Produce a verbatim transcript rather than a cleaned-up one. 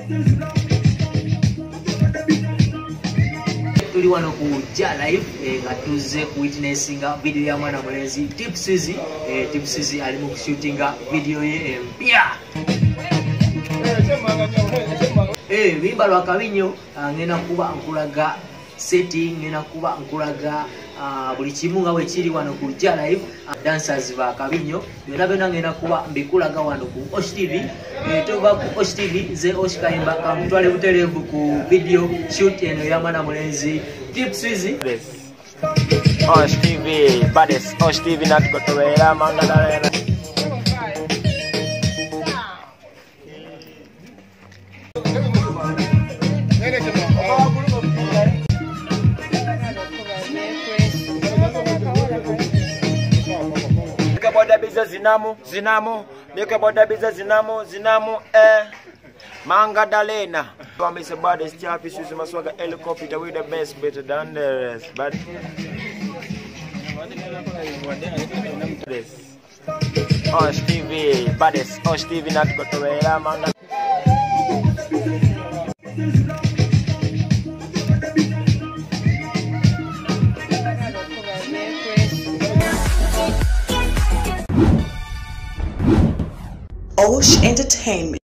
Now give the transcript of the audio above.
Tuli wano ku Ja Live nga tuze ku witnessinga video ya mwana mulenzi Tipsy. eh, Tipsy ali mu shootinga video ye empya. Eh, bimba lwa kabinyo ngena kuba nkulaga setting, ngena kuba nkulaga uh, buli kimu nga bwe kiri wano ku Ja Live. uh, dancers ba kabinyo byonna byonna ngena kuba mbikulaga wano ku Osh T V. eh, tova ku Osh T V ze Osh Kayimba kamutwale buterevu ku video shoot eno ya mwana mulenzi Tipsy. Osh T V, baddest Osh T V natukotowera Mangadalena. Boda biza zinamu, zinamu, nike boda biza zinamu, zinamu, eh, Mangadalena. I'm Mister Baddest Chappy, Susie Maswaga, helicopter with the best, better than the rest. But this Osh T V, baddest Osh T V not got to wear Manga. Osh Entertainment.